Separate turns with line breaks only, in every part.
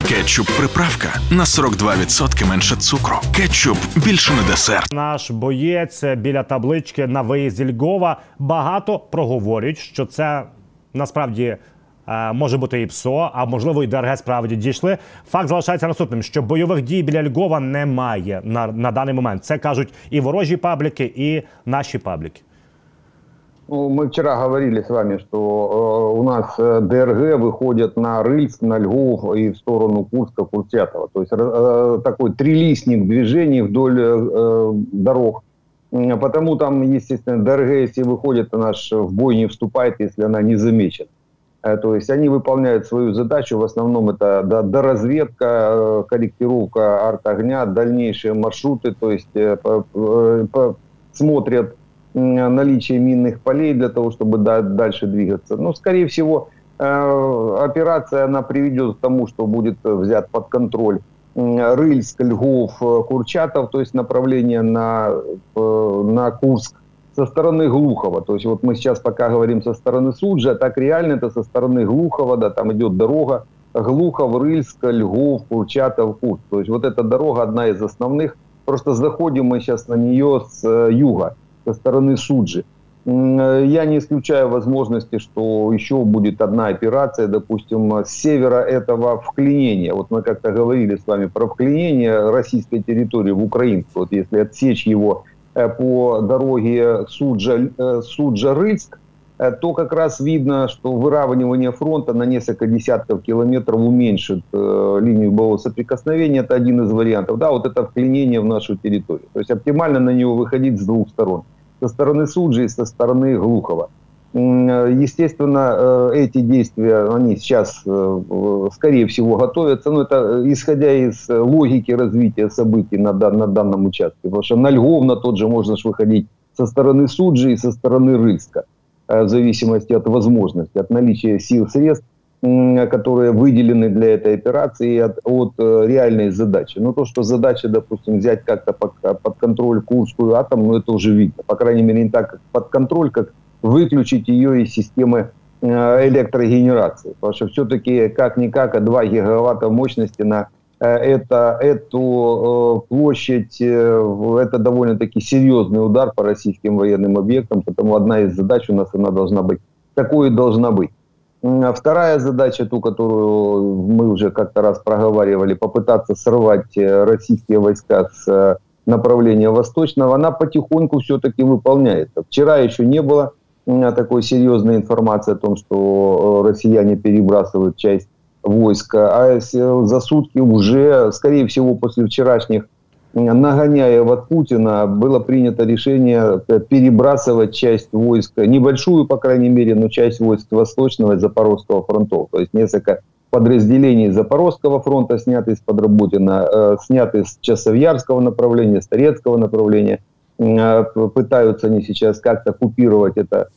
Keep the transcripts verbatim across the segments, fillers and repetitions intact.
Кетчуп-приправка на сорок два відсотки менше цукру. Кетчуп більше не десерт.
Наш боєць біля таблички на виїзді Львова багато проговорюють, що це насправді е, може бути і ПСО, а можливо і ДРГ справді дійшли. Факт залишається наступним, що бойових дій біля Львова немає на, на даний момент. Це кажуть і ворожі пабліки, і наші пабліки.
Ну, мы вчера говорили с вами, что э, у нас э, ДРГ выходят на Рыльск, на Львов и в сторону Курска, Курчатова. То есть э, такой трилистник движений вдоль э, дорог. Потому там, естественно, ДРГ, если выходит, она ж в бой не вступает, если она не замечена. Э, то есть они выполняют свою задачу. В основном это да, доразведка, э, корректировка арт-огня, дальнейшие маршруты. То есть э, по, по, смотрят наличие минных полей для того, чтобы дальше двигаться. Но, скорее всего, операция она приведет к тому, что будет взят под контроль Рыльск, Львов, Курчатов, то есть направление на, на Курск со стороны Глухова. То есть вот мы сейчас пока говорим со стороны Суджи, а так реально это со стороны Глухова, да, там идет дорога Глухов, Рыльск, Львов, Курчатов, Курск. То есть вот эта дорога одна из основных. Просто заходим мы сейчас на нее с юга, со стороны Суджи. Я не исключаю возможности, что еще будет одна операция, допустим, с севера этого вклинения. Вот мы как-то говорили с вами про вклинение российской территории в украинскую. Вот если отсечь его по дороге Суджа-Рыльск, то как раз видно, что выравнивание фронта на несколько десятков километров уменьшит э, линию боевого соприкосновения. Это один из вариантов. Да, вот это вклинение в нашу территорию. То есть оптимально на него выходить с двух сторон. Со стороны Суджи и со стороны Глухова. Естественно, эти действия, они сейчас, скорее всего, готовятся. Но это исходя из логики развития событий на, на данном участке. Потому что на Львов, на тот же, можно выходить со стороны Суджи и со стороны Рыльска. В зависимости от возможности, от наличия сил, средств, которые выделены для этой операции, от, от реальной задачи. Но то, что задача, допустим, взять как-то под, под контроль Курскую атомную, это уже видно. По крайней мере, не так как под контроль, как выключить ее из системы электрогенерации. Потому что все-таки, как-никак, два гигаватта мощности на это, эту площадь, это довольно-таки серьезный удар по российским военным объектам, потому одна из задач у нас она должна быть, такой и должна быть. Вторая задача, ту, которую мы уже как-то раз проговаривали, попытаться сорвать российские войска с направления восточного, она потихоньку все-таки выполняется. Вчера еще не было такой серьезной информации о том, что россияне перебрасывают часть войска, а за сутки уже, скорее всего, после вчерашних нагоняев от Путина было принято решение перебрасывать часть войск, небольшую, по крайней мере, но часть войск Восточного и Запорожского фронтов. То есть несколько подразделений Запорожского фронта сняты из-под Работина, э, сняты с Часовьярского направления, с Торецкого направления. Э, пытаются они сейчас как-то купировать это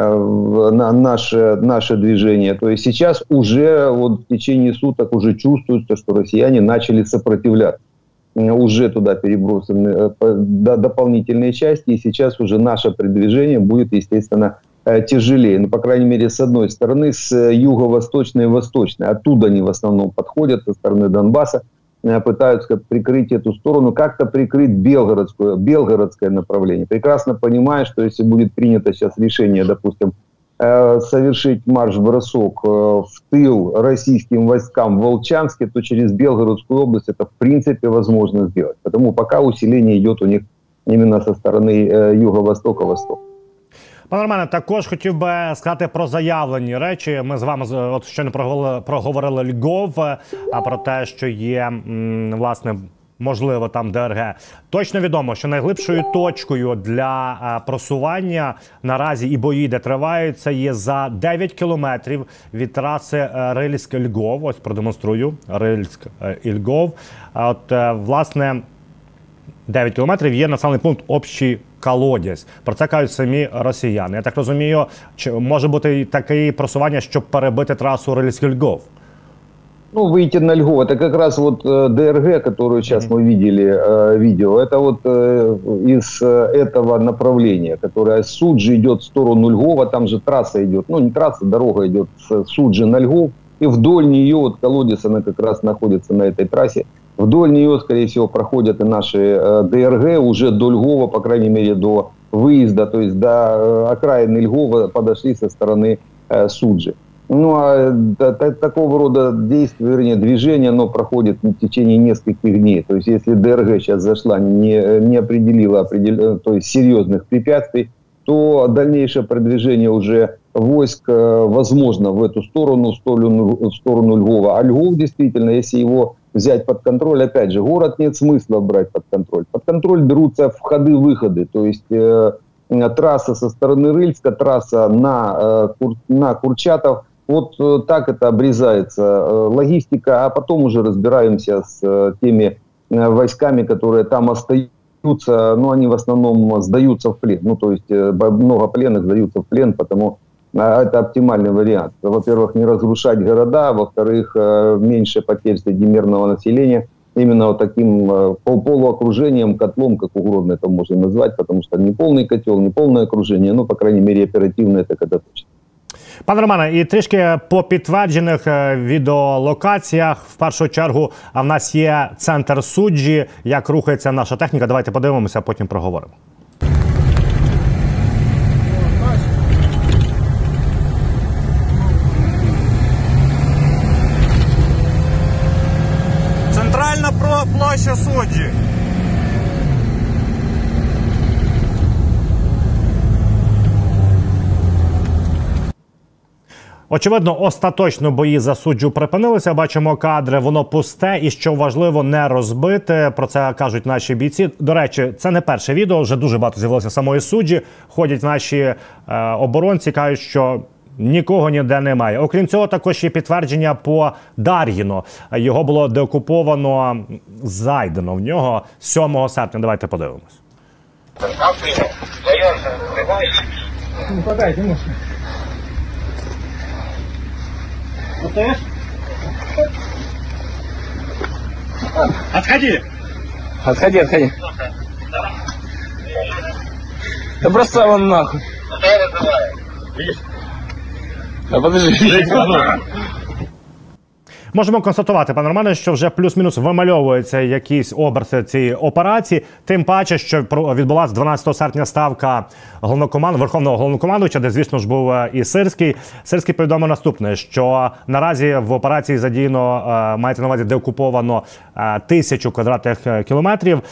на наше, наше движение. То есть сейчас уже вот в течение суток уже чувствуется, что россияне начали сопротивляться. Уже туда перебросаны дополнительные части, и сейчас уже наше продвижение будет, естественно, тяжелее. Ну, по крайней мере, с одной стороны, с юго-восточной и восточной. Оттуда они в основном подходят, со стороны Донбасса, пытаются прикрыть эту сторону, как-то прикрыть белгородское, белгородское направление. Прекрасно понимая, что если будет принято сейчас решение, допустим, совершить марш-бросок в тыл российским войскам в Волчанске, то через Белгородскую область это в принципе возможно сделать. Потому пока усиление идет у них именно со стороны юго-востока-востока.
Пане Романе, також хотів би сказати про заявлені речі. Ми з вами от щойно проговорили, проговорили Львов, а про те, що є, власне, можливо, там ДРГ. Точно відомо, що найглибшою точкою для просування наразі і бої, де тривають, це є за дев'ять кілометрів від траси Рильськ-Львов. Ось продемонструю. Рильськ і Львов. От, власне, дев'ять кілометрів є населений пункт Общий Колодязь. Про це кажуть самі росіяни. Я так розумію, чи може бути таке просування, щоб перебити трасу Рильськ-Львов?
Ну, выйти на Львов, это как раз вот э, ДРГ, которую сейчас mm-hmm. мы видели э, видео, это вот э, из э, этого направления, которое с Суджи идет в сторону Львова, там же трасса идет, ну не трасса, дорога идет с Суджи на Львов, И вдоль нее, вот колодец, она как раз находится на этой трассе, вдоль нее, скорее всего, проходят и наши э, ДРГ уже до Львова, по крайней мере, до выезда, то есть до э, окраины Львова подошли со стороны э, Суджи. Ну, а да, та, такого рода действия, вернее, движение, оно проходит в течение нескольких дней. То есть, если ДРГ сейчас зашла, не, не определила, определ... то есть, серьезных препятствий, то дальнейшее продвижение уже войск э, возможно в эту сторону, в сторону, в сторону Львова. А Львов, действительно, если его взять под контроль, опять же, город нет смысла брать под контроль. Под контроль берутся входы-выходы, то есть э, трасса со стороны Рыльска, трасса на, э, Кур, на Курчатов. Вот э, так это обрезается э, логистика, а потом уже разбираемся с э, теми э, войсками, которые там остаются. Но они в основном сдаются в плен. Ну, то есть э, много пленных сдаются в плен, потому это оптимальный вариант. Во-первых, не разрушать города, во-вторых, меньше потерь среди мирного населения. Именно вот таким полуокружением, котлом, как угодно это можно назвать, потому что не полный котел, не полное окружение, но, по крайней мере, оперативно это когда точно.
Пане Романе, і трішки по підтверджених відеолокаціях, в першу чергу, в нас є центр Суджі, як рухається наша техніка. Давайте подивимося, а потім проговоримо. Центральна площа Суджі. Очевидно, остаточно бої за Суджу припинилися. Бачимо кадри, воно пусте і, що важливо, не розбите. Про це кажуть наші бійці. До речі, це не перше відео, вже дуже багато з'явилося самої Суджі. Ходять наші е, оборонці, кажуть, що нікого ніде немає. Окрім цього, також є підтвердження по Дар'їно. Його було деокуповано, зайдено в нього сьомого серпня. Давайте подивимось.
Не подайте, можно. Устаешь? Отходи!
Отходи, отходи. Да бросай вон нахуй. А подожди.
Можемо констатувати, пане Романе, що вже плюс-мінус вимальовується якісь оберти цієї операції. Тим паче, що відбулася дванадцятого серпня ставка головнокоманд... Верховного головнокомандувача, де, звісно ж, був і Сирський. Сирський повідомив наступне, що наразі в операції задіяно, мається на увазі, деокуповано тисячу квадратних кілометрів.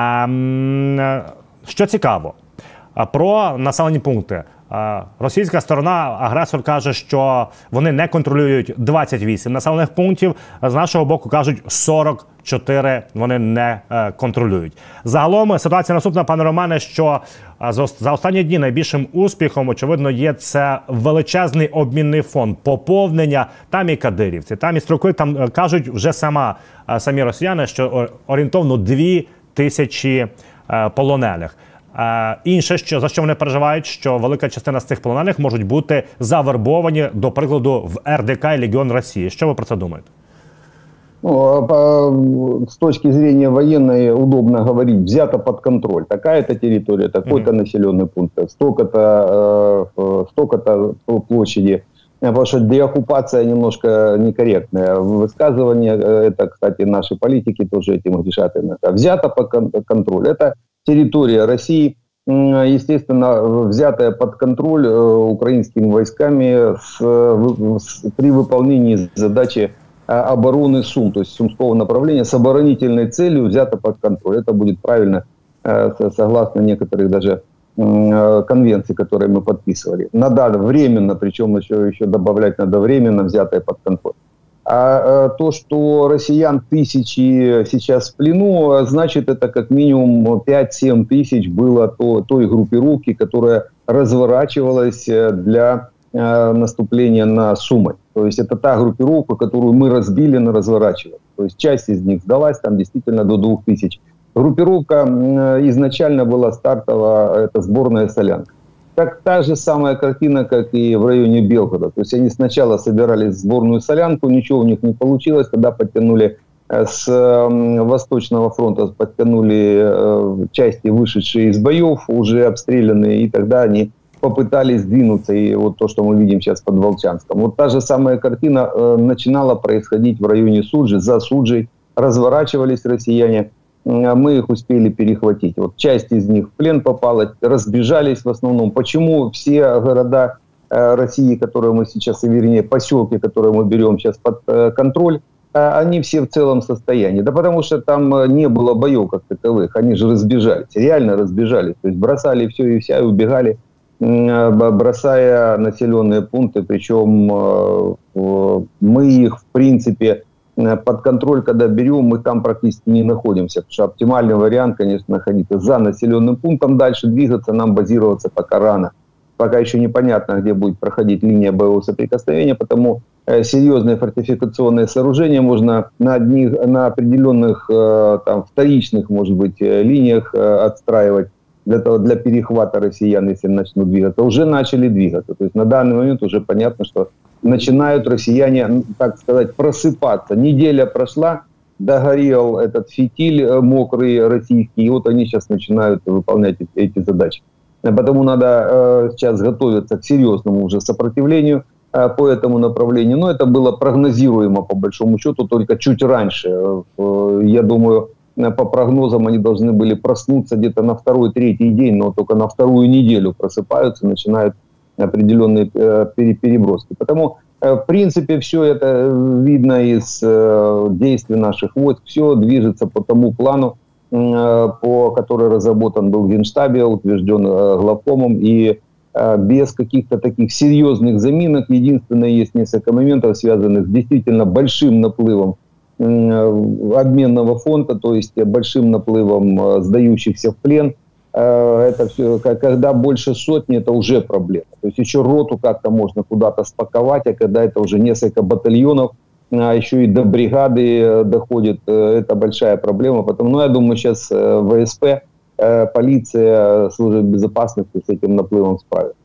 Що цікаво, про населені пункти. Російська сторона, агресор, каже, що вони не контролюють двадцять вісім населених пунктів. З нашого боку кажуть, сорок чотири вони не контролюють. Загалом ситуація наступна, пане Романе, що за останні дні найбільшим успіхом, очевидно, є це величезний обмінний фонд, поповнення. Там і кадирівці, там і строки, там кажуть вже сама, самі росіяни, що орієнтовно дві тисячі полонених. Е, інше, що, за що вони переживають, що велика частина з цих полонених можуть бути завербовані, до прикладу, в ер де ка і Легіон Росії. Що ви про це думаєте?
Ну, по, с точки зрения военной удобно говорить, взято под контроль. Такая-то территория, такой-то mm-hmm. населенный пункт, столько-то, э, столько-то площади. Потому что деоккупация немножко некорректное высказывание. Это, кстати, наши политики тоже этим грешат. Взято под контроль. Это территория России, естественно, взятая под контроль украинскими войсками с, с, при выполнении задачи обороны Сум, то есть Сумского направления, с оборонительной целью взята под контроль. Это будет правильно, согласно некоторых даже конвенций, которые мы подписывали. Надо временно, причем еще, еще добавлять надо временно, взятое под контроль. А то, что россиян тысячи сейчас в плену, значит, это как минимум пять-семь тысяч было то, той группировки, которая разворачивалась для э, наступления на Сумы. То есть это та группировка, которую мы разбили на разворачивание. То есть часть из них сдалась, там действительно до двух тысяч. Группировка э, изначально была стартовая, это сборная солянка. Как та же самая картина, как и в районе Белгорода. То есть они сначала собирали сборную солянку, ничего у них не получилось, тогда подтянули с э, Восточного фронта, подтянули э, части, вышедшие из боев, уже обстрелянные, и тогда они попытались сдвинуться, и вот то, что мы видим сейчас под Волчанском. Вот та же самая картина э, начинала происходить в районе Суджи, за Суджей, разворачивались россияне, э, мы их успели перехватить. Вот часть из них в плен попала, разбежались в основном. Почему все города э, России, которые мы сейчас, вернее, поселки, которые мы берем сейчас под э, контроль, они все в целом состоянии. Да потому что там не было боев как таковых, они же разбежались, реально разбежались. То есть бросали все и вся и убегали, бросая населенные пункты. Причем мы их, в принципе, под контроль, когда берем, мы там практически не находимся. Потому что оптимальный вариант, конечно, находиться за населенным пунктом, дальше двигаться, нам базироваться пока рано. Пока еще непонятно, где будет проходить линия боевого соприкосновения, потому э, серьезные фортификационные сооружения можно на, одних, на определенных э, там, вторичных, может быть, э, линиях э, отстраивать для, того, для перехвата россиян, если начнут двигаться. Уже начали двигаться. То есть на данный момент уже понятно, что начинают россияне, так сказать, просыпаться. Неделя прошла, догорел этот фитиль э, мокрый российский, и вот они сейчас начинают выполнять эти, эти задачи. Потому надо э, сейчас готовиться к серьезному уже сопротивлению э, по этому направлению. Но это было прогнозируемо, по большому счету, только чуть раньше. Э, я думаю, по прогнозам они должны были проснуться где-то на второй-третий день, но только на вторую неделю просыпаются, начинают определенные э, переброски. Потому, э, в принципе, все это видно из э, действий наших войск. Все движется по тому плану, по который разработан был в Генштабе, утвержден главкомом, и без каких-то таких серьезных заминок. Единственное, есть несколько моментов, связанных с действительно большим наплывом обменного фонда, то есть большим наплывом сдающихся в плен. Это все, когда больше сотни, это уже проблема. То есть еще роту как-то можно куда-то спаковать, а когда это уже несколько батальонов, а еще и до бригады доходит, это большая проблема. Потому, ну, я думаю, сейчас ВСП, полиция, служба безопасности с этим наплывом справится.